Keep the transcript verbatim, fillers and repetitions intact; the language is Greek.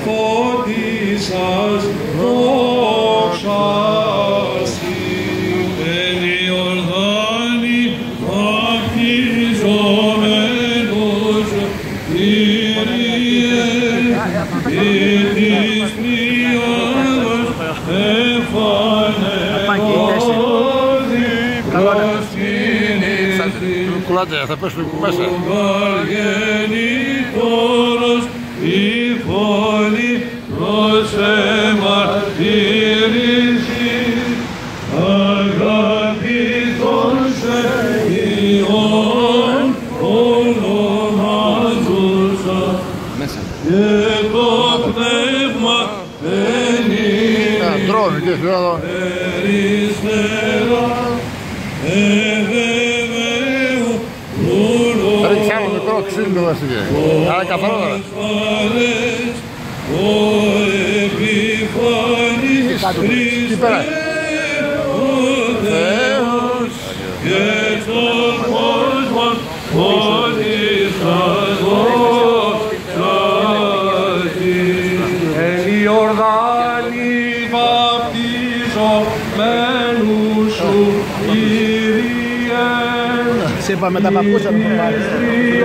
φώτισας δόξασι. Εν Ιορδάνη βαπτιζόμενος Κύριε, εις της Πνεύματος εφανερώθη προς την εχθρή. Κουλάτε, θα πέσουν μέσα. Ο γαλγενήτωρος η φωνή προς εμαρτύρηση, αγαπητόν σε Υιόν ονομάζουσα και το πνεύμα ενήλει περιστέρα ευεβαίου ουρός. Ρίξε άλλο μικρό ξύλινο βασιλιέ. Άρα καθαρό τώρα. Ο επιφανής Χριστέ ο Θεός και στον κόσμο φώτισας δόξασι. Εν Ιορδάνη βαπτιζομένου σου, Κύριε, Σε είπα με τα παπούτσια να το πάρεις.